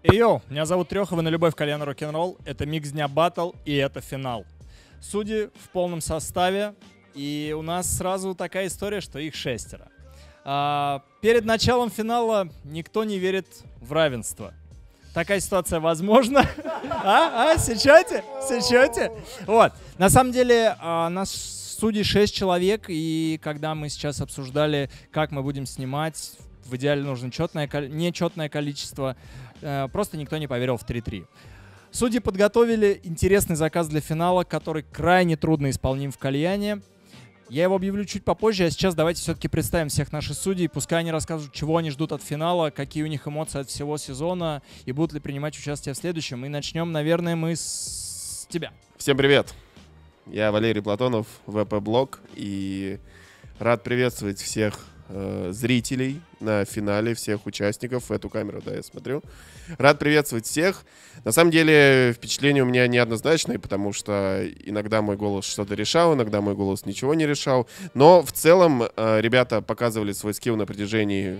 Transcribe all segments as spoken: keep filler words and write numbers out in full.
Эй, йоу, меня зовут Треха, вы на любовь кальян рок-н-ролл. Это микс дня батл, и это финал. Судьи в полном составе, и у нас сразу такая история, что их шестеро. А, перед началом финала никто не верит в равенство. Такая ситуация возможна. А? А? Сечете? Сечете? Вот. На самом деле, а, нас судей шесть человек, и когда мы сейчас обсуждали, как мы будем снимать, в идеале нужно четное, нечетное количество. Просто никто не поверил в три-три. Судьи подготовили интересный заказ для финала, который крайне трудно исполним в кальяне. Я его объявлю чуть попозже, а сейчас давайте все-таки представим всех наших судей. Пускай они расскажут, чего они ждут от финала, какие у них эмоции от всего сезона и будут ли принимать участие в следующем. И начнем, наверное, мы с тебя. Всем привет! Я Валерий Платонов, ВП-блог, и рад приветствовать всех э, зрителей на финале, всех участников. В эту камеру, да, я смотрю. Рад приветствовать всех. На самом деле впечатления у меня неоднозначные, потому что иногда мой голос что-то решал, иногда мой голос ничего не решал. Но в целом э, ребята показывали свой скилл на протяжении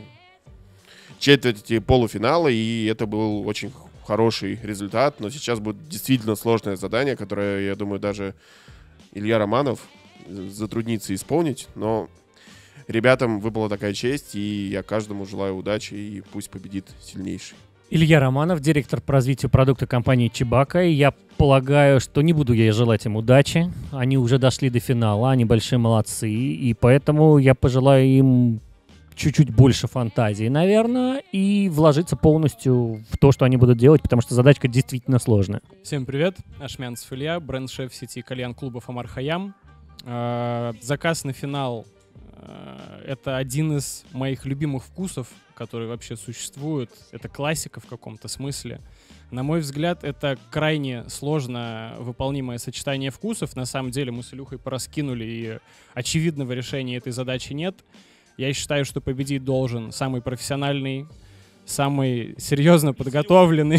четверти полуфинала, и это был очень хороший результат. Но сейчас будет действительно сложное задание, которое, я думаю, даже Илья Романов затруднится исполнить. Но ребятам выпала такая честь, и я каждому желаю удачи, и пусть победит сильнейший. Илья Романов, директор по развитию продукта компании Чебака. И я полагаю, что не буду я желать им удачи. Они уже дошли до финала, они большие молодцы. И поэтому я пожелаю им чуть-чуть больше фантазии, наверное, и вложиться полностью в то, что они будут делать, потому что задачка действительно сложная. Всем привет, Ашмянцев Илья, бренд-шеф сети кальян-клубов Амар Хаям. Э, заказ на финал э, — это один из моих любимых вкусов, которые вообще существуют. Это классика в каком-то смысле. На мой взгляд, это крайне сложно выполнимое сочетание вкусов. На самом деле мы с Илюхой пораскинули, и очевидного решения этой задачи нет. Я считаю, что победить должен самый профессиональный, самый серьезно подготовленный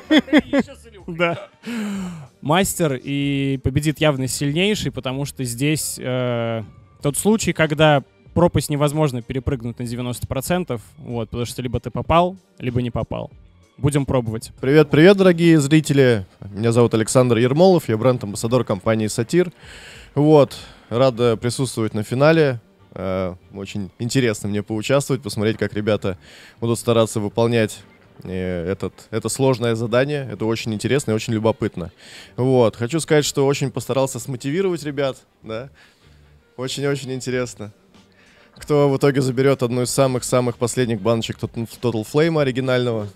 да, мастер, и победит явно сильнейший, потому что здесь э, тот случай, когда пропасть невозможно перепрыгнуть на девяносто процентов, вот, потому что либо ты попал, либо не попал. Будем пробовать. Привет-привет, дорогие зрители. Меня зовут Александр Ермолов, я бренд-амбассадор компании «Сатир». Вот, рад присутствовать на финале. Очень интересно мне поучаствовать, посмотреть, как ребята будут стараться выполнять этот, это сложное задание. Это очень интересно и очень любопытно. Вот. Хочу сказать, что очень постарался смотивировать ребят. Да? Очень-очень интересно. Кто в итоге заберет одну из самых-самых последних баночек Total Flame оригинального?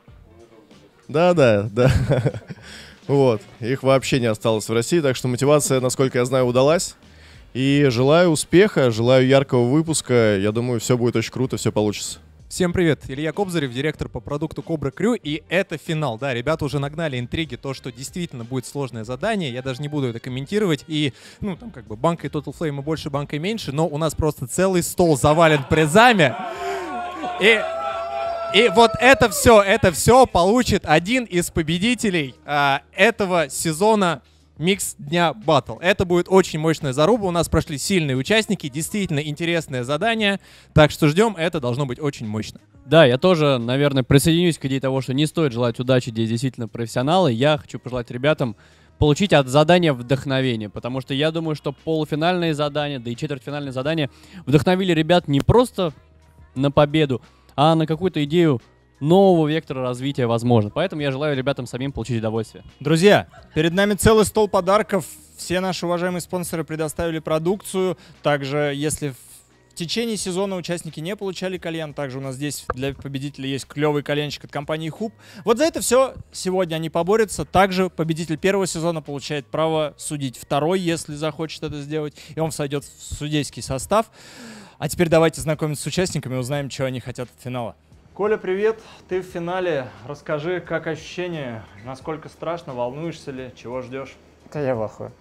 Да-да, да. Вот. Их вообще не осталось в России, так что мотивация, насколько я знаю, удалась. И желаю успеха, желаю яркого выпуска. Я думаю, все будет очень круто, все получится. Всем привет, Илья Кобзарев, директор по продукту Cobra Crew, и это финал. Да, ребята уже нагнали интриги, то, что действительно будет сложное задание. Я даже не буду это комментировать. И, ну, там как бы банкой Total Flame больше, банкой меньше, но у нас просто целый стол завален призами. И... И вот это все, это все получит один из победителей а, этого сезона Микс Дня Батл. Это будет очень мощная заруба. У нас прошли сильные участники, действительно интересное задание. Так что ждем, это должно быть очень мощно. Да, я тоже, наверное, присоединюсь к идее того, что не стоит желать удачи, здесь действительно профессионалы. Я хочу пожелать ребятам получить от задания вдохновение, потому что я думаю, что полуфинальные задания, да и четвертьфинальные задания вдохновили ребят не просто на победу, а на какую-то идею нового вектора развития возможно. Поэтому я желаю ребятам самим получить удовольствие. Друзья, перед нами целый стол подарков. Все наши уважаемые спонсоры предоставили продукцию. Также, если в течение сезона участники не получали кальян, также у нас здесь для победителей есть клевый кальянчик от компании Хуб. Вот за это все сегодня они поборются. Также победитель первого сезона получает право судить второй, если захочет это сделать, и он сойдет в судейский состав. А теперь давайте знакомиться с участниками и узнаем, что они хотят от финала. Коля, привет! Ты в финале. Расскажи, как ощущения, насколько страшно, волнуешься ли, чего ждешь? Да я в ахуе.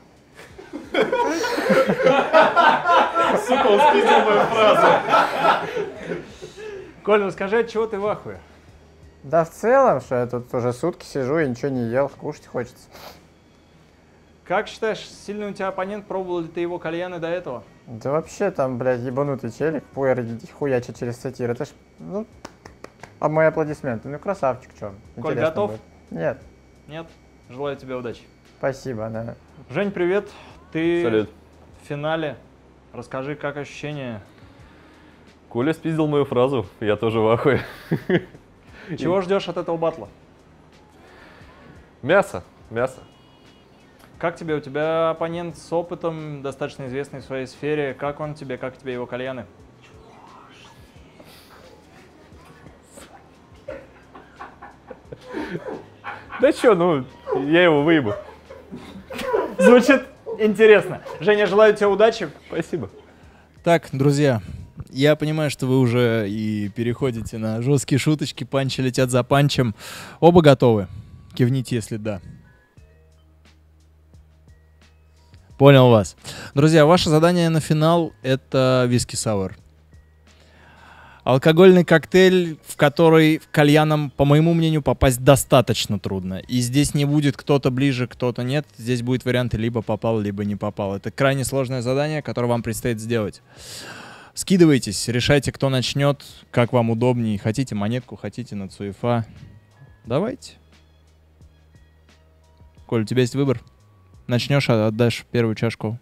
Сука, он спиздил мою фразу. Коля, расскажи, от чего ты в ахуе? Да в целом, что я тут уже сутки сижу и ничего не ел, кушать хочется. Как считаешь, сильный у тебя оппонент? Пробовал ли ты его кальяны до этого? Да вообще там, блядь, ебанутый челик, пуэр хуячит через сатир. Это ж, ну, А мои аплодисменты. Ну, красавчик, что. Коль, готов? Нет. Нет? Желаю тебе удачи. Спасибо, да. Жень, привет. Ты Салют. в финале. Расскажи, как ощущения? Коля спиздил мою фразу, я тоже в ахуе. Чего ждешь от этого батла? Мясо, мясо. Как тебе? У тебя оппонент с опытом, достаточно известный в своей сфере. Как он тебе? Как тебе его кальяны? Да чё, ну, я его выебу. Звучит интересно. Женя, желаю тебе удачи. Спасибо. Так, друзья, я понимаю, что вы уже и переходите на жесткие шуточки, панчи летят за панчем. Оба готовы? Кивните, если да. Понял вас. Друзья, ваше задание на финал — это виски сауэр. Алкогольный коктейль, в который кальяном, по моему мнению, попасть достаточно трудно. И здесь не будет кто-то ближе, кто-то нет. Здесь будет варианты либо попал, либо не попал. Это крайне сложное задание, которое вам предстоит сделать. Скидывайтесь, решайте, кто начнет, как вам удобнее. Хотите монетку, хотите на Цуефа. Давайте. Коль, у тебя есть выбор? Начнешь, а отдашь первую чашку.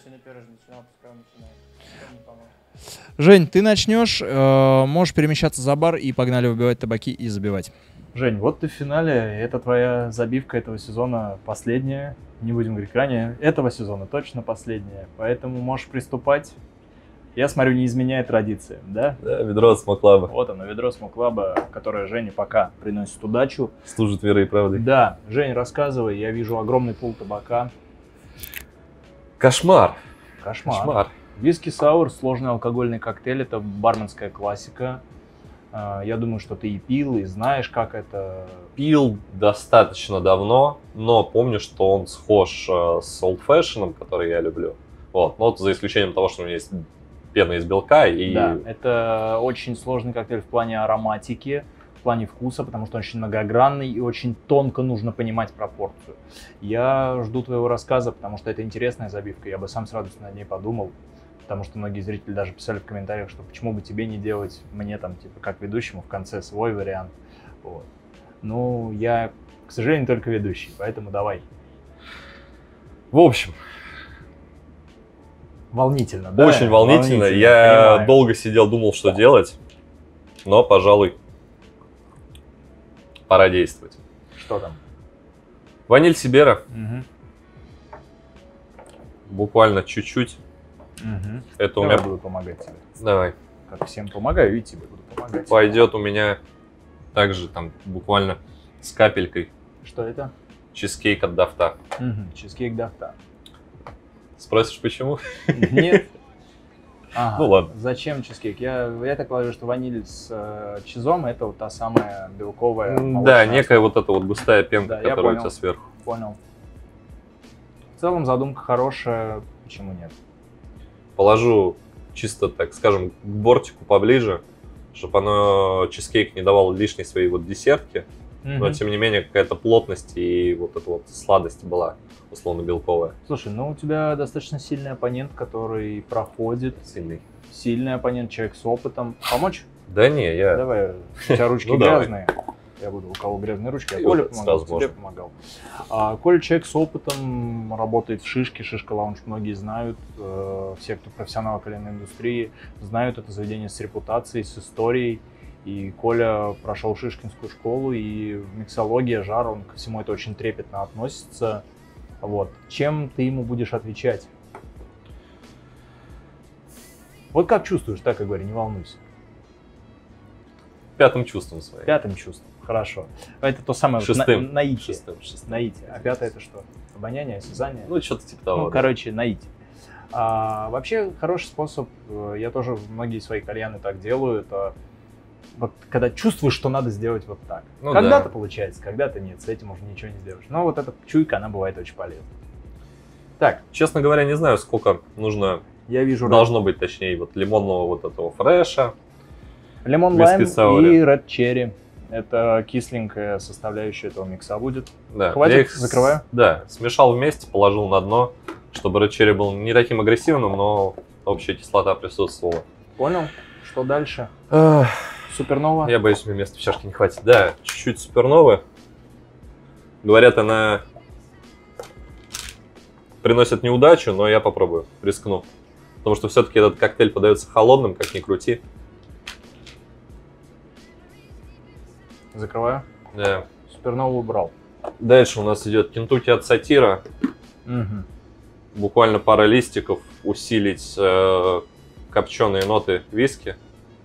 Жень, ты начнешь, э, можешь перемещаться за бар и погнали выбивать табаки и забивать. Жень, вот ты в финале, это твоя забивка этого сезона последняя, не будем говорить ранее, этого сезона точно последняя, поэтому можешь приступать. Я смотрю, не изменяет традиции, да? Да, ведро смоклаба. Вот оно, ведро смоклаба, которое Жене пока приносит удачу. Служит верой и правдой. Да, Жень, рассказывай, я вижу огромный пул табака. Кошмар. Кошмар. Кошмар. Виски сауэр, сложный алкогольный коктейль, это барменская классика. Я думаю, что ты и пил, и знаешь, как это. Пил достаточно давно, но помню, что он схож с Old Fashioned, который я люблю. Вот, но вот за исключением того, что у меня есть пена из белка и... Да, это очень сложный коктейль в плане ароматики, в плане вкуса, потому что он очень многогранный и очень тонко нужно понимать пропорцию. Я жду твоего рассказа, потому что это интересная забивка, я бы сам с радостью над ней подумал. Потому что многие зрители даже писали в комментариях, что почему бы тебе не делать мне там, типа, как ведущему в конце свой вариант. Вот. Ну, я, к сожалению, только ведущий, поэтому давай. В общем. Волнительно, да? Очень волнительно. волнительно я понимаю. Долго сидел, думал, что делать. Но, пожалуй, пора действовать. Что там? Ваниль Сибера. Угу. Буквально чуть-чуть. Угу. Это Давай у меня... буду помогать тебе. Давай. Как всем помогаю, и тебе буду помогать. Пойдет у меня также там буквально с капелькой. Что это? Чизкейк от Дафта. Угу. Чизкейк Дафта. Спросишь, почему? Нет. Ага. Ну ладно. Зачем чизкейк? Я, я так полагаю, что ваниль с э, чизом — это вот та самая белковая молочная. Да, некая вот эта вот густая пенка, да, которая у тебя сверху. Понял. В целом задумка хорошая, почему нет? Положу чисто, так скажем, к бортику поближе, чтобы оно, чизкейк, не давал лишней своей вот десертки, mm-hmm. но тем не менее какая-то плотность и вот эта вот сладость была условно белковая. Слушай, ну у тебя достаточно сильный оппонент, который проходит. Сильный. Сильный оппонент, человек с опытом. Помочь? Да не, я... Давай, у тебя ручки грязные. Я буду, у кого грязные ручки, а Коля помогал, тебе помогал. А, Коля человек с опытом, работает в Шишке, Шишка лаунж многие знают, э, все, кто профессионалы кальянной индустрии, знают это заведение с репутацией, с историей. И Коля прошел Шишкинскую школу, и миксология, жар, он ко всему это очень трепетно относится. Вот. Чем ты ему будешь отвечать? Вот как чувствуешь, так и говори, не волнуйся. Пятым чувством своим. Пятым чувством. Хорошо. Это то самое шестым. На, наитие. Шестым, шестым. Наитие. А пятое это что? Обоняние, осязание? Ну, что-то типа того. Ну, да. короче, наитие. А, вообще, хороший способ, я тоже многие свои кальяны так делаю, это вот когда чувствуешь, что надо сделать вот так. Ну, когда-то да. получается, когда-то нет, с этим уже ничего не сделаешь. Но вот эта чуйка, она бывает очень полезна. Так. Честно говоря, не знаю, сколько нужно, я вижу должно быть, точнее, вот лимонного вот этого фреша. Лимон лайм и Red Cherry. Это кисленькая составляющая этого микса будет. Да. Хватит, я их закрываю. С... Да, смешал вместе, положил на дно, чтобы Red Cherry был не таким агрессивным, но общая кислота присутствовала. Понял? Что дальше? Эх, Супернова? Я боюсь, мне места в чашке не хватит. Да, чуть-чуть суперновы. Говорят, она приносит неудачу, но я попробую, рискну. Потому что все-таки этот коктейль подается холодным, как ни крути. Закрываю. Да. Супернову убрал. Дальше у нас идет Кентукки от Сатира. Угу. Буквально пара листиков, усилить э, копченые ноты виски.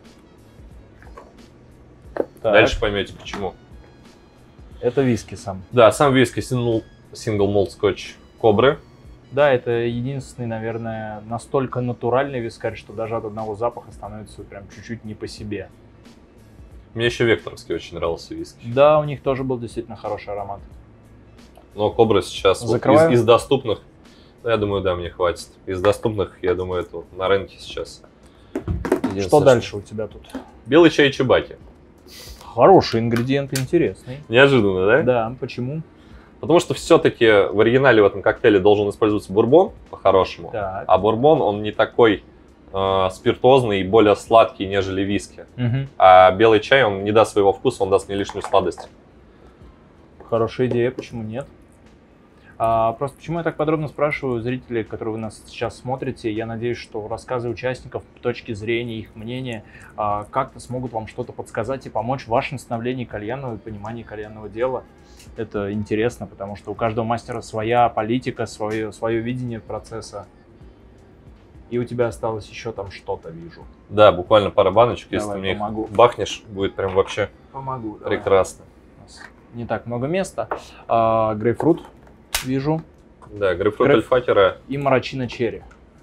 Так. Дальше поймете почему. Это виски сам. Да, сам виски сингл, сингл молд скотч Кобры. Да, это единственный, наверное, настолько натуральный вискарь, что даже от одного запаха становится прям чуть-чуть не по себе. Мне еще Векторовский очень нравился виски. Да, у них тоже был действительно хороший аромат. Но Кобра сейчас вот из, из доступных, я думаю, да, мне хватит. Из доступных, я думаю, это вот на рынке сейчас. Что дальше у тебя тут? Белый чай Чибаки. Хороший ингредиент, интересный. Неожиданно, да? Да, почему? Потому что все-таки в оригинале в этом коктейле должен использоваться бурбон, по-хорошему. Так. А бурбон, он не такой э, спиртозный и более сладкий, нежели виски. Угу. А белый чай, он не даст своего вкуса, он даст мне лишнюю сладость. Хорошая идея, почему нет? А, просто почему я так подробно спрашиваю зрителей, которые вы нас сейчас смотрите, я надеюсь, что рассказы участников, точки зрения, их мнения а, как-то смогут вам что-то подсказать и помочь в вашем становлении кальянного и понимании кальянного дела. Это интересно, потому что у каждого мастера своя политика, свое, свое видение процесса. И у тебя осталось еще там что-то, вижу. Да, буквально пара баночек, Давай, если ты мне помогу. их бахнешь, будет прям вообще Помогу. прекрасно. У нас не так много места. А, грейпфрут вижу. Да, грейпфрут Грейп- Альфакера. И марачино черри.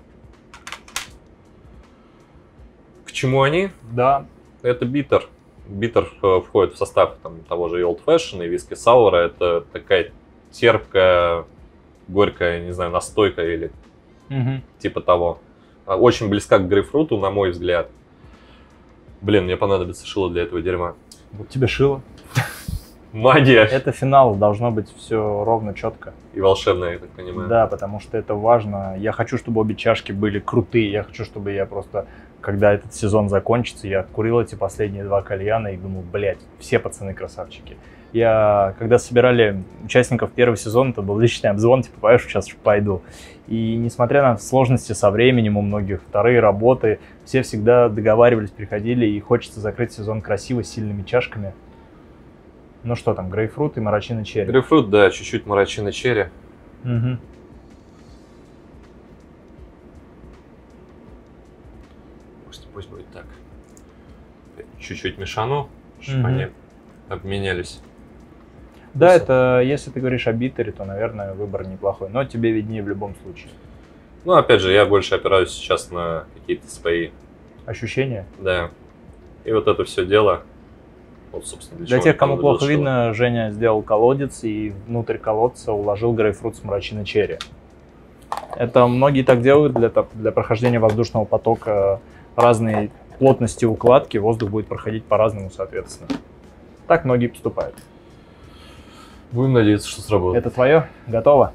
К чему они? Да. Это битер. Битер э, входит в состав там, того же и Old Fashion, и виски Саура. Это такая терпкая, горькая, не знаю, настойка или Угу. типа того. А, Очень близка к грейпфруту, на мой взгляд. Блин, мне понадобится шило для этого дерьма. Вот тебе шило. Магия. Это финал, должно быть все ровно, четко. И волшебная, я так понимаю. Да, потому что это важно. Я хочу, чтобы обе чашки были крутые. Я хочу, чтобы я просто, когда этот сезон закончится, я откурил эти последние два кальяна и думал, блядь, все пацаны красавчики. Я, когда собирали участников первого сезона, это был личный обзвон, типа, поешь, сейчас пойду. И несмотря на сложности со временем, у многих вторые работы, все всегда договаривались, приходили, и хочется закрыть сезон красиво, с сильными чашками. Ну что там, грейпфрут и марачино черри. Грейпфрут, да, чуть-чуть марачино черри. Угу. Пусть, пусть будет так. Чуть-чуть мешану, чтобы Мгм. они обменялись. Да, Вкусом. это, если ты говоришь о битере, то, наверное, выбор неплохой. Но тебе виднее в любом случае. Ну, опять же, я больше опираюсь сейчас на какие-то свои, Ощущения? да. И вот это все дело, вот, собственно, для, Для чего тех, мне кому понадобилось плохо шило. видно, Женя сделал колодец и внутрь колодца уложил грейпфрут с марачино черри. Это многие так делают для, топ- для прохождения воздушного потока разной плотности укладки. Воздух будет проходить по-разному, соответственно. Так многие поступают. Будем надеяться, что сработает. Это твое? Готово?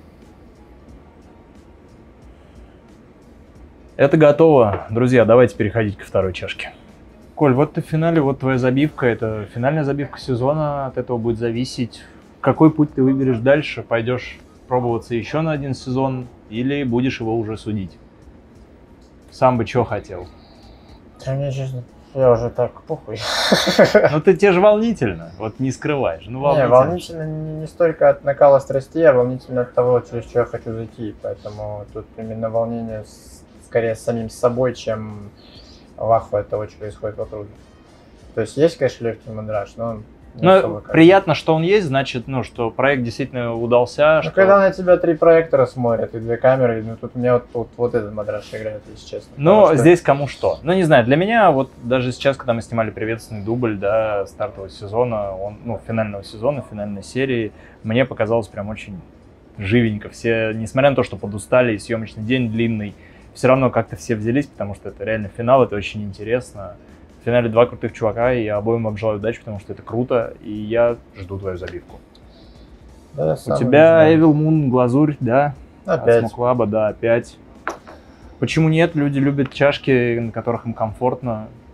Это готово. Друзья, давайте переходить ко второй чашке. Коль, вот ты в финале, вот твоя забивка. Это финальная забивка сезона. От этого будет зависеть, какой путь ты выберешь дальше. Пойдешь пробоваться еще на один сезон или будешь его уже судить? Сам бы что хотел? Да мне, честно, я уже так похуй. Ну ты тебе же волнительно, вот не скрываешь. Ну, Не, волнительно. волнительно не, не столько от накала страстей, а волнительно от того, через что я хочу зайти. Поэтому тут именно волнение с- скорее с самим собой, чем ваху от того, что происходит вокруг. То есть есть, конечно, легкий мандраж, но он не Ну, особо как- приятно, что он есть, значит, ну, что проект действительно удался. Ну, что- когда на тебя три проектора смотрят и две камеры, ну тут у меня вот, вот, вот этот мандраж играет, если честно. Ну, Потому что- здесь кому что. Ну, не знаю, для меня вот даже сейчас, когда мы снимали приветственный дубль, да, стартового сезона, он, ну, финального сезона, финальной серии, мне показалось прям очень живенько. Все, несмотря на то, что подустали, и съемочный день длинный, все равно как-то все взялись, потому что это реально финал, это очень интересно. В финале два крутых чувака, и я обоим вам желаю удачи, потому что это круто, и я жду твою забивку. Да, я У сам тебя не знаю. Evil Moon, глазурь, да? Опять. От Smoke Lab, да, опять. Почему нет? Люди любят чашки, на которых им комфортно.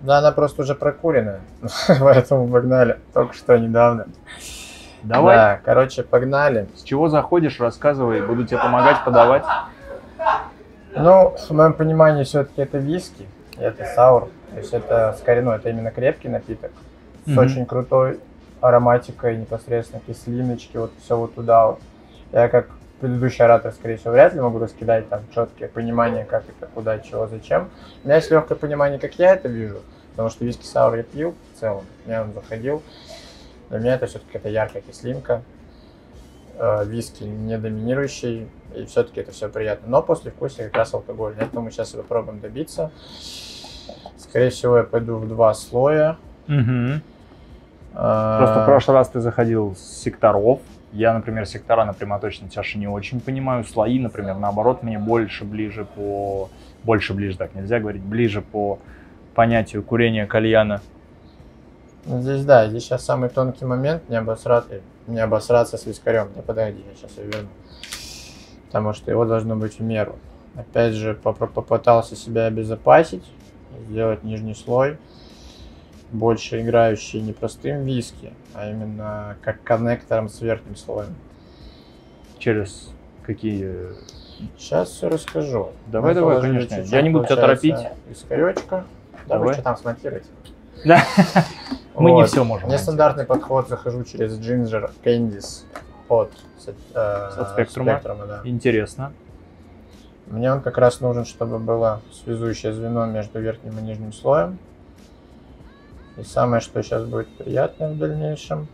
Да, она просто уже прокуренная, поэтому погнали. Только что недавно. Давай. Да, короче, погнали. С чего заходишь, рассказывай, буду тебе помогать подавать. Ну, в моем понимании, все-таки это виски, это саур. То есть это скорее, ну, это именно крепкий напиток с Мгм. очень крутой ароматикой, непосредственно кислиночки, вот все вот туда вот. Я как предыдущий оратор, скорее всего, вряд ли могу раскидать там четкое понимание, как это, куда, чего, зачем. У меня есть легкое понимание, как я это вижу, потому что виски саур я пил в целом, мне он заходил. Для меня это все-таки это яркая кислинка, э, виски не доминирующий, и все-таки это все приятно. Но после вкуса как раз алкоголь. Это мы сейчас попробуем добиться. Скорее всего, я пойду в два слоя. Мгм. А, Просто в прошлый раз ты заходил с секторов. Я, например, сектора на прямоточной чаше не очень понимаю. Слои, например, наоборот, мне больше ближе по... Больше ближе, так нельзя говорить. Ближе по понятию курения кальяна. ну, здесь, да, здесь сейчас самый тонкий момент, не обосраться, не обосраться с вискарем. Да подожди, я сейчас ее верну. Потому что его должно быть в меру. Опять же, поп- попытался себя обезопасить, сделать нижний слой, больше играющий не простым виски, а именно как коннектором с верхним слоем. Через какие... Сейчас все расскажу. Давай, Мы давай, положили конечно. чуть-чуть, Я не буду тебя получается, торопить. Вискаречка. Да Давай. вы что там смонтируете? Да. Мы не Вот. все можем. Нестандартный подход, захожу через Ginger Candies от, э, От спектрума. спектрума, да. Интересно. Мне он как раз нужен, чтобы было связующее звено между верхним и нижним слоем. И самое, что сейчас будет приятно в дальнейшем,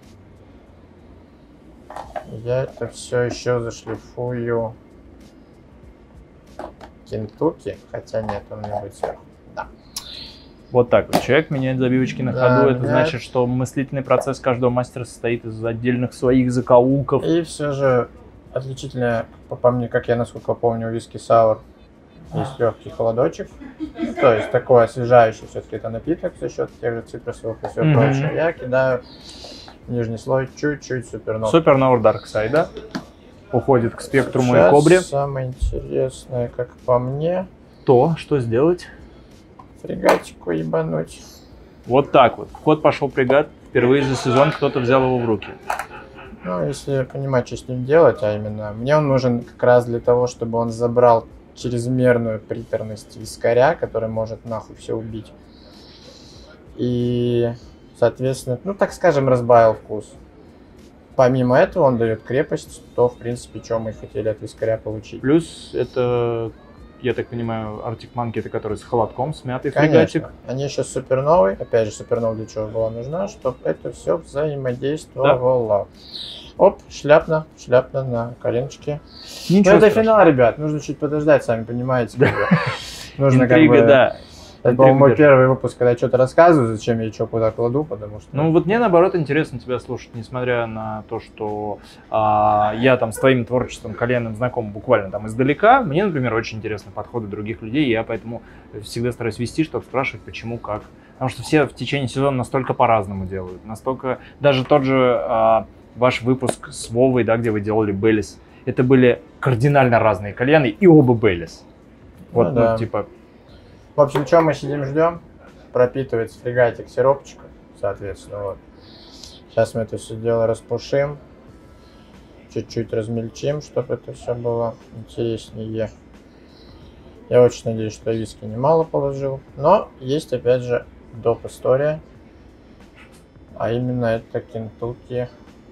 я это все еще зашлифую Кентукки, хотя нет, он у меня будет сверху. Да. Вот так вот. Человек меняет забивочки на Да, ходу. Это меняет. значит, что мыслительный процесс каждого мастера состоит из отдельных своих закоулков. И все же отличительное, по, по мне, как я насколько помню, у виски саур есть легкий холодочек. То есть такой освежающий все-таки это напиток за счет тех же цитрусовых и всего Мгм. прочего. Я кидаю нижний слой чуть-чуть супернов. Супернова Дарксайда уходит к спектруму и Сейчас кобре. самое интересное, как по мне, То, что сделать? фрегатику ебануть. Вот так вот. В ход пошел фрегат. Впервые за сезон кто-то взял его в руки. Ну, если понимать, что с ним делать, а именно, мне он нужен как раз для того, чтобы он забрал чрезмерную приторность вискаря, который может нахуй все убить. И, соответственно, ну, так скажем, разбавил вкус. Помимо этого он дает крепость, то, в принципе, что мы хотели от вискаря получить. Плюс это, я так понимаю, Arctic Monkey, это который с холодком, с мятой Конечно. фрегатик. Они еще суперновые. Опять же, супернова для чего была нужна, чтобы это все взаимодействовало. Оп, шляпно, шляпно на коленочке. Ну, Ничего это страшного. финал, ребят. Нужно чуть подождать, сами понимаете. как бы. Нужно как Интрига, бы... да. Это, по-моему, мой Интрига первый выпуск, когда я что-то рассказываю, зачем я что куда кладу, потому что... Ну вот мне наоборот интересно тебя слушать, несмотря на то, что а, я там с твоим творчеством кальянным знаком буквально там издалека. Мне, например, очень интересны подходы других людей, и я поэтому всегда стараюсь вести, чтобы спрашивать, почему, как. Потому что все в течение сезона настолько по-разному делают, настолько... Даже тот же а, ваш выпуск с Вовой, да, где вы делали Бейлис, это были кардинально разные кальяны, и оба Бейлис. Вот, Ну ну, да. типа... В общем, что мы сидим, ждем? Пропитывается фрегатик сиропчиком, соответственно, вот. Сейчас мы это все дело распушим, чуть-чуть размельчим, чтобы это все было интереснее. Я очень надеюсь, что я виски немало положил, но есть, опять же, доп. История, а именно это Кентукки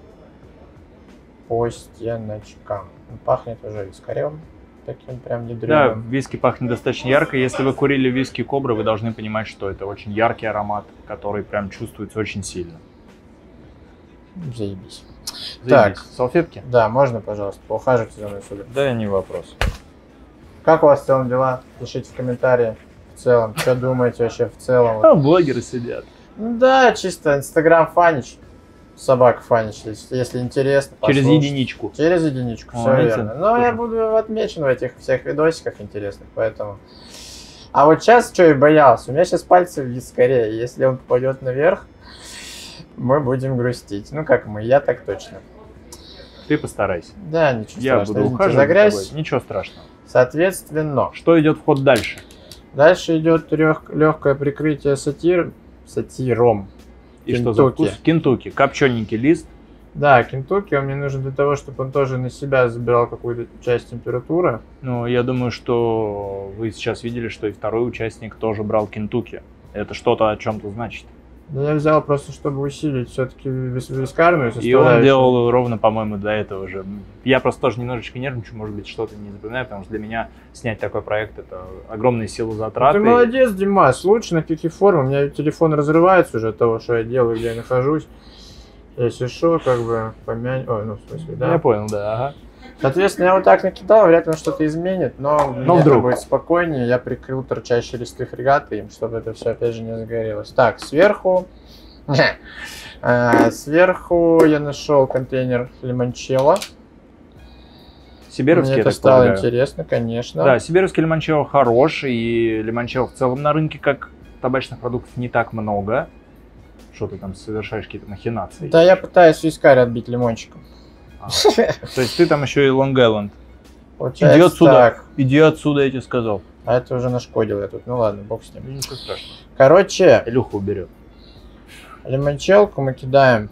по стеночкам. Он пахнет уже вискарем. Таким прям Да, ядрёным. виски пахнет достаточно ярко. Если вы курили виски Кобра, вы должны понимать, что это очень яркий аромат, который прям чувствуется очень сильно. Заебись. Заебись. Так. Салфетки? Да, можно, пожалуйста, поухаживайте за мной сюда. Да, не вопрос. Как у вас в целом дела? Пишите в комментарии в целом, что думаете вообще в целом. А блогеры сидят. Ну да, чисто Инстаграм Фанич, собака Фанич, если, если интересно. Через послушайте. единичку. Через единичку, все Молодец, верно. Но тоже. я буду отмечен в этих всех видосиках интересных, поэтому... А вот сейчас, что и боялся, у меня сейчас пальцы в вискаре, если он попадет наверх, мы будем грустить. Ну как мы, я так точно. Ты постарайся. Да, ничего Я страшного. буду Извините ухаживать за за грязь. тобой. Ничего страшного. Соответственно, Что идет в ход дальше? Дальше идет легкое прикрытие сатир, сатиром. И что за Кентукки. вкус? Кентукки. Копчененький лист. Да, кентукки, он мне нужен для того, чтобы он тоже на себя забирал какую-то часть температуры. Ну, я думаю, что вы сейчас видели, что и второй участник тоже брал кентукки. Это что-то о чем-то значит. Да я взял просто, чтобы усилить все-таки вискарную И составляющую. он делал ровно, по-моему, до этого же. Я просто тоже немножечко нервничаю, может быть, что-то не запоминаю, потому что для меня снять такой проект — это огромные силы Ну, затраты. ты молодец, Димас, лучше на кикиформе. У меня телефон разрывается уже от того, что я делаю, где я нахожусь. Если что, как бы помянь... Ой, ну, в смысле, да. Я понял, да, ага. Соответственно, я вот так накидал, вряд ли он что-то изменит, но, Но мне вдруг. будет спокойнее. Я прикрыл торчащие листы фрегата им, чтобы это все опять же не загорелось. Так, сверху... А, Сверху я нашел контейнер лимончелло. Сибирский, Мне я это так стало полагаю. интересно, конечно. Да, сибирский лимончелло хорош, и лимончелло в целом на рынке, как табачных продуктов, не так много. Что ты там совершаешь какие-то махинации? Да, я пытаюсь вискарь отбить лимончиком. А, то есть ты там еще и Лонг-Айленд. Получается Иди отсюда. так. Иди отсюда, я тебе сказал. А это уже нашкодил я тут. Ну ладно, бог с ним. Ничего страшного. Короче, Илюха уберет. лимончелку мы кидаем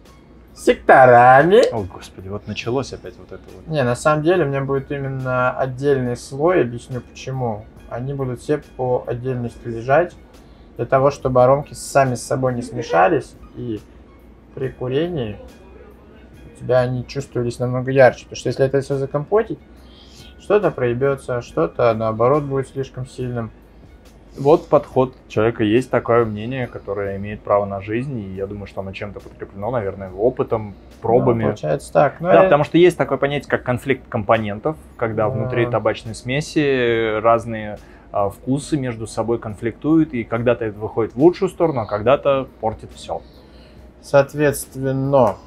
секторами. О, господи, вот началось опять вот это вот. Не, на самом деле у меня будет именно отдельный слой, объясню почему. Они будут все по отдельности лежать, для того, чтобы аромки сами с собой не смешались, и при курении у тебя они чувствовались намного ярче. Потому что если это все закомпотить, что-то проебется, что-то наоборот будет слишком сильным. Вот подход человека, есть такое мнение, которое имеет право на жизнь, и я думаю, что оно чем-то подкреплено, наверное, опытом, пробами. Ну, получается так. Но Да, я- потому что есть такое понятие, как конфликт компонентов, когда Да. внутри табачной смеси разные а, вкусы между собой конфликтуют, и когда-то это выходит в лучшую сторону, а когда-то портит все. Соответственно,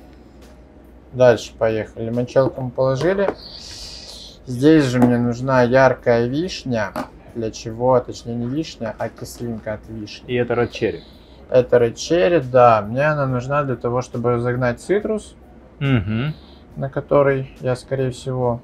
дальше поехали. Лимончелку мы положили. Здесь же мне нужна яркая вишня. Для чего? Точнее, не вишня, а кислинка от вишни. И это Red Cherry. Это Red Cherry, да. Мне она нужна для того, чтобы разогнать цитрус, Угу. на который я, скорее всего,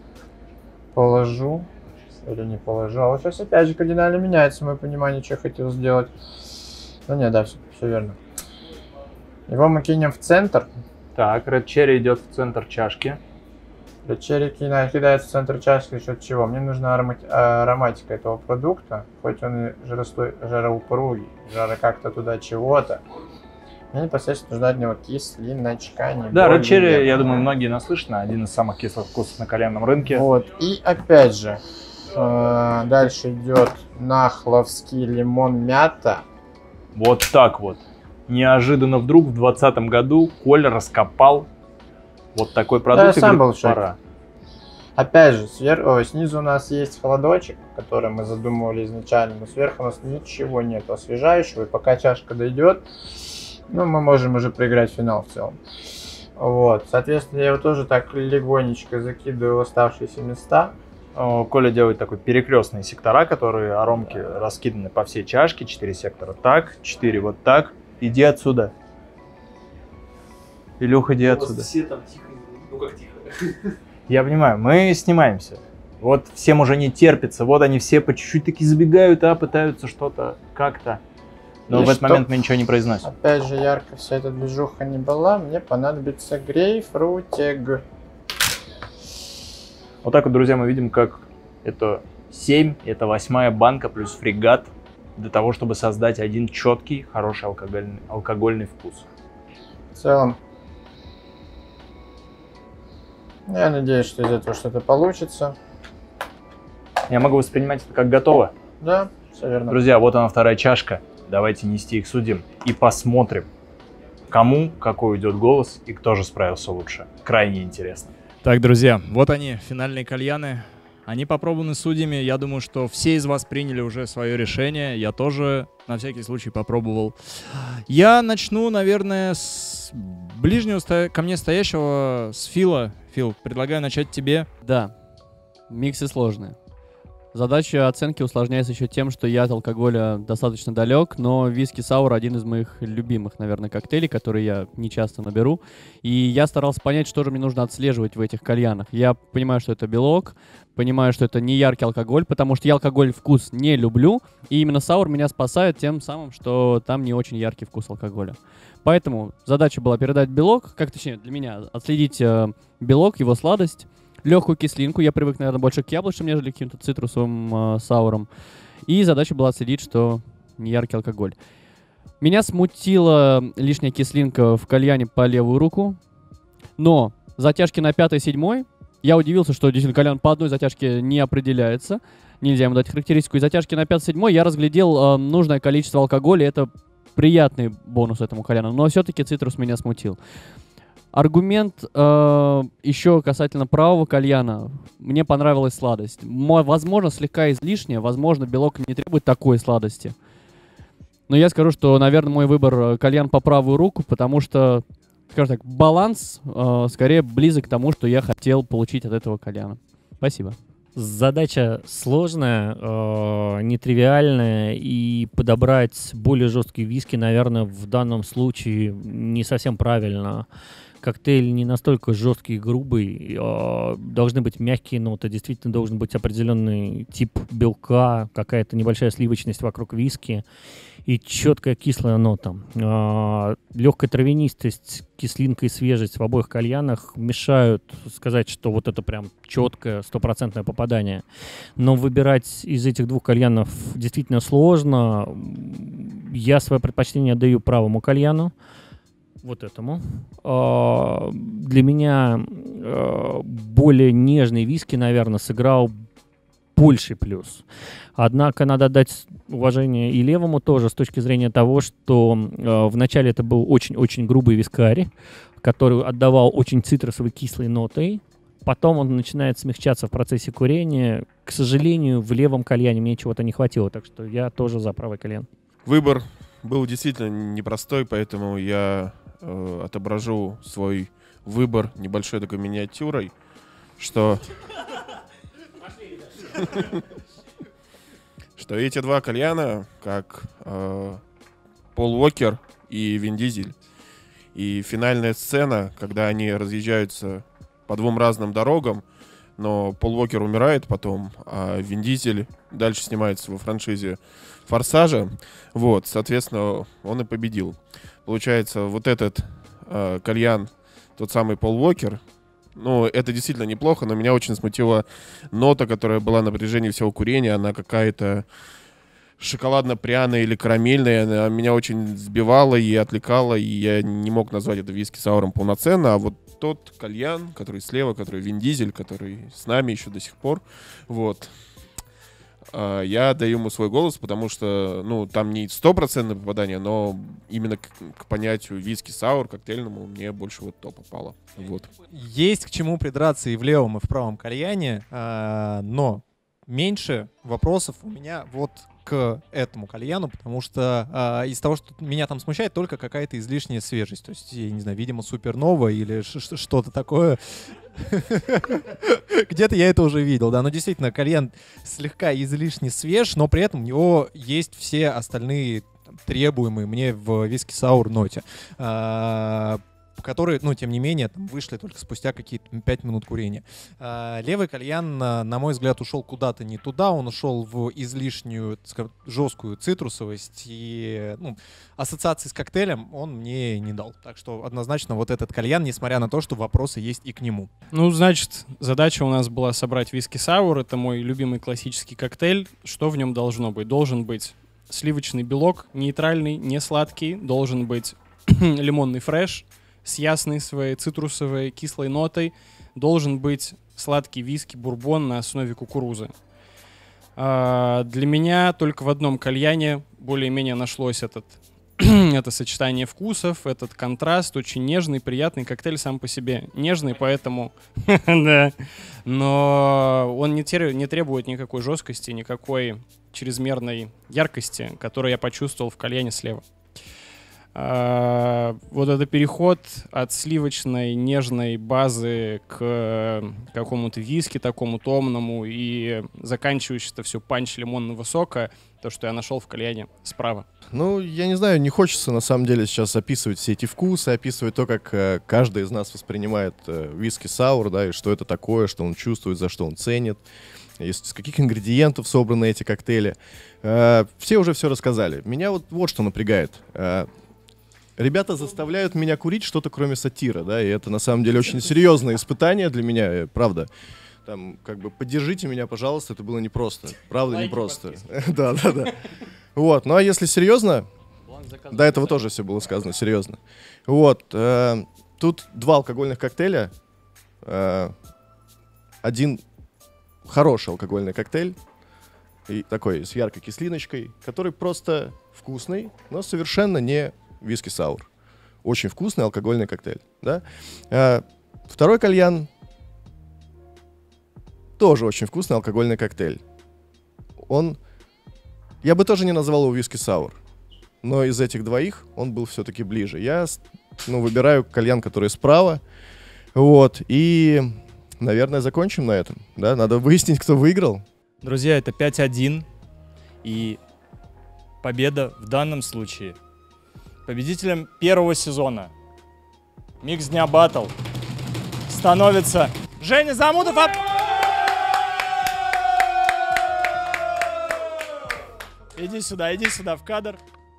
положу. Или не положу. А вот сейчас опять же кардинально меняется мое понимание, что я хотел сделать. Ну не, да, все, все верно. Его мы кинем в центр. Так, Red Cherry идет в центр чашки. Red Cherry кина- кидается в центр чашки за счет чего? Мне нужна аромати- ароматика этого продукта. Хоть он и жаростой, жароупругий, жара как-то туда чего-то. Мне непосредственно нужна от него кислиночка. Не Да, Red более. Cherry, я думаю, многие наслышаны, один из самых кислых вкусов на кальянном рынке. Вот. И опять же, э, дальше идет нахловский лимон мята. Вот так вот. Неожиданно вдруг в двадцатом году Коля раскопал вот такой продукт. я и сам говорит, был в шоке. пора. Опять же, свер... Ой, снизу у нас есть холодочек, который мы задумывали изначально, но сверху у нас ничего нет освежающего, и пока чашка дойдет, ну, мы можем уже проиграть финал в целом. Вот, соответственно, я его тоже так легонечко закидываю в оставшиеся места. О, Коля делает такой перекрестные сектора, которые аромки раскиданы по всей чашке. Четыре сектора так, четыре вот так. Иди отсюда. Илюха, иди отсюда. Все там тихо, ну как тихо. Я понимаю, мы снимаемся. Вот всем уже не терпится. Вот они все по чуть-чуть таки забегают, а пытаются что-то как-то. Но И в этот чтоб- момент мы ничего не произносим. Опять же, ярко вся эта движуха не была, мне понадобится грейпфрутик. Вот так вот, друзья, мы видим, как это семь, это восьмая банка плюс фрегат для того, чтобы создать один четкий, хороший алкогольный, алкогольный вкус. В целом, я надеюсь, что из этого что-то получится. Я могу воспринимать это как готово. Да, все верно. Друзья, вот она вторая чашка. Давайте нести их судим и посмотрим, кому какой уйдет голос и кто же справился лучше. Крайне интересно. Так, друзья, вот они, финальные кальяны. Они попробованы судьями. Я думаю, что все из вас приняли уже свое решение. Я тоже на всякий случай попробовал. Я начну, наверное, с ближнего сто- ко мне стоящего, с Фила. Фил, предлагаю начать тебе. Да, миксы сложные. Задача оценки усложняется еще тем, что я от алкоголя достаточно далек, но виски саур один из моих любимых, наверное, коктейлей, которые я не часто наберу. И я старался понять, что же мне нужно отслеживать в этих кальянах. Я понимаю, что это белок, понимаю, что это не яркий алкоголь, потому что я алкоголь вкус не люблю, и именно саур меня спасает тем самым, что там не очень яркий вкус алкоголя. Поэтому задача была передать белок, как точнее для меня, отследить э, белок, его сладость, легкую кислинку. Я привык, наверное, больше к яблочным, нежели к каким-то цитрусовым э, саурам. И задача была отследить, что не яркий алкоголь. Меня смутила лишняя кислинка в кальяне по левую руку. Но затяжки на пятой-седьмой, я удивился, что действительно кальян по одной затяжке не определяется. Нельзя ему дать характеристику. И затяжки на пятой-седьмой я разглядел э, нужное количество алкоголя. Это приятный бонус этому кальяну. Но все-таки цитрус меня смутил. Аргумент э, еще касательно правого кальяна. Мне понравилась сладость. Мо- возможно, слегка излишняя. Возможно, белок не требует такой сладости. Но я скажу, что, наверное, мой выбор кальян по правую руку, потому что, скажем так, баланс э, скорее близок к тому, что я хотел получить от этого кальяна. Спасибо. Задача сложная, э, нетривиальная, и подобрать более жесткие виски, наверное, в данном случае не совсем правильно. Коктейль не настолько жесткий и грубый, э, должны быть мягкие ноты, действительно должен быть определенный тип белка, какая-то небольшая сливочность вокруг виски и четкая кислая нота. Э, легкая травянистость, кислинка и свежесть в обоих кальянах мешают сказать, что вот это прям четкое, стопроцентное попадание. Но выбирать из этих двух кальянов действительно сложно. Я свое предпочтение отдаю правому кальяну. Вот этому. Uh, для меня uh, более нежный виски, наверное, сыграл больший плюс. Однако надо дать уважение и левому тоже с точки зрения того, что uh, вначале это был очень-очень грубый вискарь, который отдавал очень цитрусовой кислой нотой. Потом он начинает смягчаться в процессе курения. К сожалению, в левом кальяне мне чего-то не хватило, так что я тоже за правый кальян. Выбор был действительно непростой, поэтому я э, отображу свой выбор небольшой такой миниатюрой, что... что эти два кальяна, как э, Пол Уокер и Вин Дизель. И финальная сцена, когда они разъезжаются по двум разным дорогам, но Пол Уокер умирает потом, а Вин Дизель дальше снимается во франшизе «Форсажа». Вот, соответственно, он и победил. Получается, вот этот э, кальян, тот самый Пол Уокер, ну, это действительно неплохо, но меня очень смутила нота, которая была на протяжении всего курения. Она какая-то шоколадно-пряная или карамельная. Она меня очень сбивала и отвлекала, и я не мог назвать это виски сауром полноценно. А вот тот кальян, который слева, который Вин Дизель, который с нами еще до сих пор, вот, я даю ему свой голос, потому что, ну, там не стопроцентное попадание, но именно к, к понятию виски саур коктейльному мне больше вот то попало. Вот. Есть к чему придраться и в левом, и в правом кальяне, а, но меньше вопросов у меня вот к этому кальяну, потому что а, из того, что меня там смущает, только какая-то излишняя свежесть. То есть, я не знаю, видимо, супернова или что-то такое. Где-то я это уже видел, да. Но действительно, кальян слегка излишне свеж, но при этом у него есть все остальные там, требуемые мне в виски саур ноте. А, которые, ну, тем не менее, там, вышли только спустя какие-то пять минут курения. А, левый кальян, на, на мой взгляд, ушел куда-то не туда, он ушел в излишнюю, скажем, жесткую цитрусовость, и, ну, ассоциации с коктейлем он мне не дал. Так что однозначно вот этот кальян, несмотря на то, что вопросы есть и к нему. Ну, значит, задача у нас была собрать виски саур, это мой любимый классический коктейль. Что в нем должно быть? Должен быть сливочный белок, нейтральный, не сладкий, должен быть лимонный фреш, с ясной своей цитрусовой кислой нотой, должен быть сладкий виски бурбон на основе кукурузы. А, для меня только в одном кальяне более-менее нашлось этот, это сочетание вкусов, этот контраст, очень нежный, приятный коктейль сам по себе. Нежный, поэтому, да, но он не требует никакой жесткости, никакой чрезмерной яркости, которую я почувствовал в кальяне слева. А, вот это переход от сливочной нежной базы к какому-то виски такому томному и заканчивающий это все панч лимонного сока, то, что я нашел в кальяне справа. Ну, я не знаю, не хочется на самом деле сейчас описывать все эти вкусы, описывать то, как э, каждый из нас воспринимает э, виски-саур, да, и что это такое, что он чувствует, за что он ценит, из, из каких ингредиентов собраны эти коктейли. Э, все уже все рассказали. Меня вот, вот что напрягает. Э, ребята заставляют меня курить что-то, кроме сатира, да, и это на самом деле очень серьезное испытание для меня, э, правда. Там, как бы, поддержите меня, пожалуйста, это было непросто. Правда, непросто. Да, да, да. Вот, ну а если серьезно, до этого тоже все было сказано серьезно. Вот, э, тут два алкогольных коктейля. Э, один хороший алкогольный коктейль, и такой с яркой кислиночкой, который просто вкусный, но совершенно не виски-саур. Очень вкусный алкогольный коктейль, да. Э, второй кальян тоже очень вкусный алкогольный коктейль. Он, я бы тоже не назвал его виски-саур, но из этих двоих он был все-таки ближе. Я, ну, выбираю кальян, который справа, вот, и, наверное, закончим на этом, да, надо выяснить, кто выиграл. Друзья, это пять один, и победа в данном случае победителем первого сезона Микс Дня Батл становится Женя Замутов. Об... Иди сюда, иди сюда в кадр.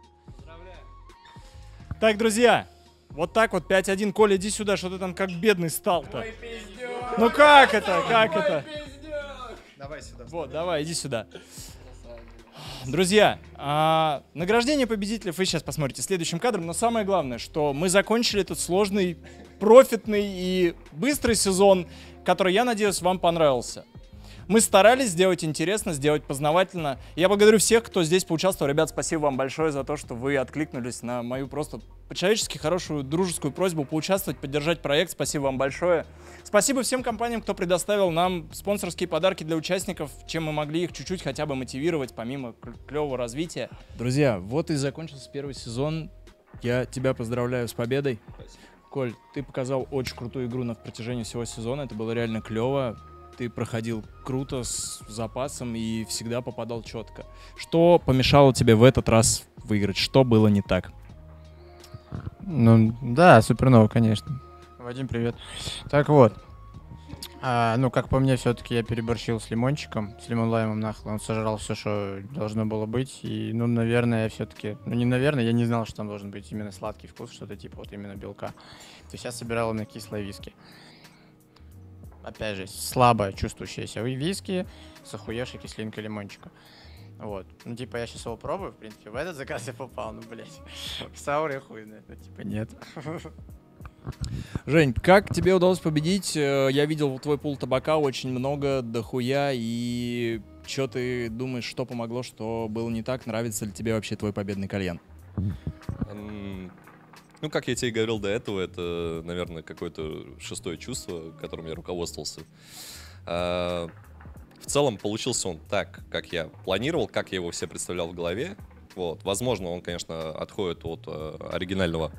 Так, друзья, вот так вот пять один. Коля, иди сюда, что ты там как бедный стал-то. Ну как это, как это? Давай сюда. Вот, давай, иди сюда. Друзья, а, награждение победителей вы сейчас посмотрите следующим кадром, но самое главное, что мы закончили этот сложный, профитный и быстрый сезон, который, я надеюсь, вам понравился. Мы старались сделать интересно, сделать познавательно. Я благодарю всех, кто здесь поучаствовал. Ребят, спасибо вам большое за то, что вы откликнулись на мою просто по-человечески хорошую, дружескую просьбу поучаствовать, поддержать проект. Спасибо вам большое. Спасибо всем компаниям, кто предоставил нам спонсорские подарки для участников, чем мы могли их чуть-чуть хотя бы мотивировать, помимо клевого развития. Друзья, вот и закончился первый сезон. Я тебя поздравляю с победой. Спасибо. Коль, ты показал очень крутую игру на протяжении всего сезона. Это было реально клево. Ты проходил круто, с запасом и всегда попадал четко. Что помешало тебе в этот раз выиграть? Что было не так? Ну, да, Супернова, конечно. Вадим, привет. Так вот, а, ну, как по мне, все-таки я переборщил с лимончиком, с лимон-лаймом нахуй. Он сожрал все, что должно было быть. И, ну, наверное, я все-таки... Ну, не наверное, я не знал, что там должен быть именно сладкий вкус, что-то типа вот именно белка. То есть я собирал именно кислые виски. Опять же, слабо чувствующиеся виски с охуевшей кислинкой лимончика. Вот. Ну, типа, я сейчас его пробую, в принципе. В этот заказ я попал, ну, блядь. В саур я хуй знает, ну, типа, нет. Жень, как тебе удалось победить? Я видел твой пул табака очень много, дохуя. И что ты думаешь, что помогло, что было не так? Нравится ли тебе вообще твой победный кальян? Ну, как я тебе и говорил до этого, это, наверное, какое-то шестое чувство, которым я руководствовался. А, в целом получился он так, как я планировал, как я его все представлял в голове. Вот. Возможно, он, конечно, отходит от а, оригинального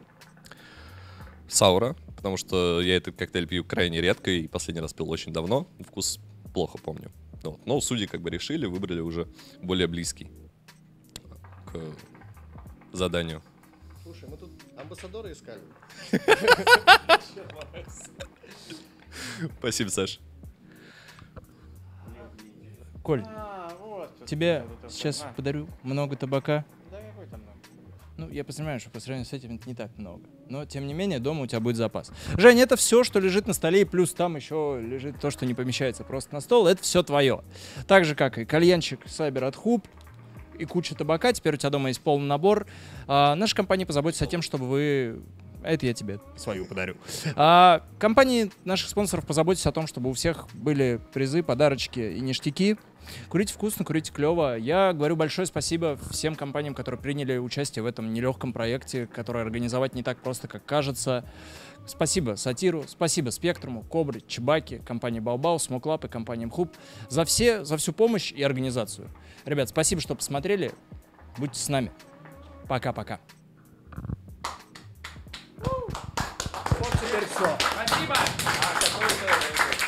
саура, потому что я этот коктейль пью крайне редко и последний раз пил очень давно. Вкус плохо помню. Вот. Но судьи как бы решили, выбрали уже более близкий к заданию. Слушай, мы тут амбассадора искали. Спасибо, Саш. Коль, тебе сейчас подарю много табака. Ну, я понимаю, что по сравнению с этим это не так много. Но, тем не менее, дома у тебя будет запас. Жень, это все, что лежит на столе, и плюс там еще лежит то, что не помещается просто на стол. Это все твое. Так же, как и кальянчик Сайбер от Хуб, и куча табака. Теперь у тебя дома есть полный набор. А, наша компания позаботится о том, чтобы вы... Это я тебе свою подарю. А, компании наших спонсоров позаботятся о том, чтобы у всех были призы, подарочки и ништяки. Курите вкусно, курите клево. Я говорю большое спасибо всем компаниям, которые приняли участие в этом нелегком проекте, который организовать не так просто, как кажется. Спасибо Сатиру, спасибо Спектруму, Кобре, Чебаке, компании Баубау, Смоклап и компаниям Хуб за все, за всю помощь и организацию. Ребят, спасибо, что посмотрели. Будьте с нами. Пока-пока. теперь все. Спасибо. А какой-то...